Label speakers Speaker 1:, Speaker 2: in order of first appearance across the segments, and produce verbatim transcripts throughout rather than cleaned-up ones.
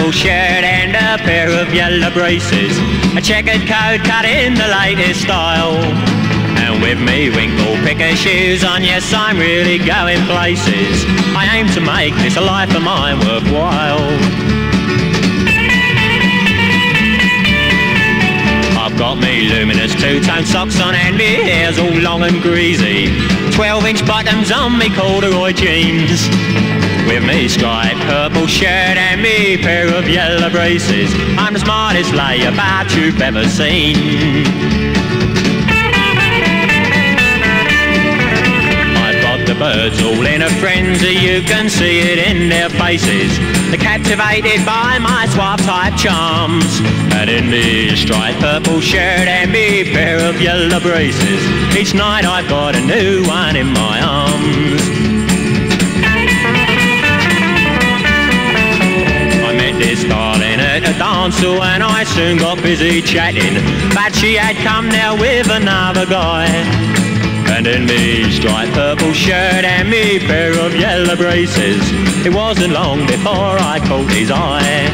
Speaker 1: purple shirt and a pair of yellow braces, a checkered coat cut in the latest style, and with me winkle picker shoes on, yes, I'm really going places. I aim to make this a life of mine worthwhile. I've got me luminous two-tone socks on and me hair's all long and greasy, twelve-inch bottoms on me corduroy jeans, with me striped purple shirt and me pair of yellow braces. I'm the smartest layabout you've ever seen. I've got the birds all in a frenzy, you can see it in their faces. They're captivated by my suave type charms, and in me striped purple shirt and me pair of yellow braces, each night I've got a new one in my arms. This darling at a dance hall and I soon got busy chatting, but she had come there with another guy, and in me striped purple shirt and me pair of yellow braces, it wasn't long before I caught his eye.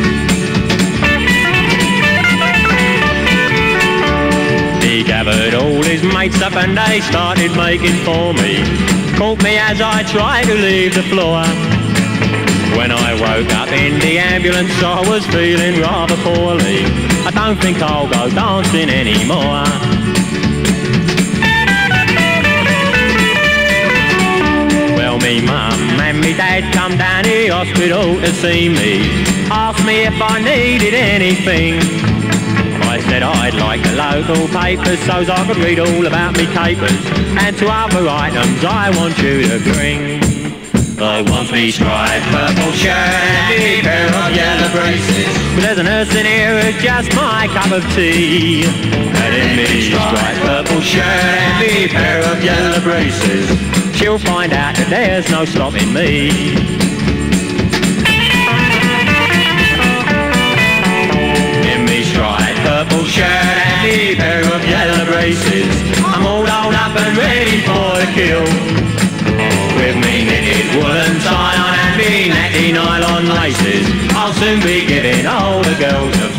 Speaker 1: He gathered all his mates up and they started making for me, caught me as I tried to leave the floor. When I woke up in the ambulance I was feeling rather poorly. I don't think I'll go dancing anymore. Well, me mum and me dad come down the hospital to see me, asked me if I needed anything. I said I'd like the local papers so's I could read all about me capers, and two other items I want you to bring. I want me striped purple shirt and me pair of yellow braces, but there's a nurse in here who's just my cup of tea. And in me striped purple shirt and me pair of yellow braces, she'll find out that there's no stopping me. In me striped purple shirt and me pair of yellow braces, I'm all rolled up and ready for the kill, with me knitted woolen tie on and me natty nylon laces. I'll soon be giving all the girls a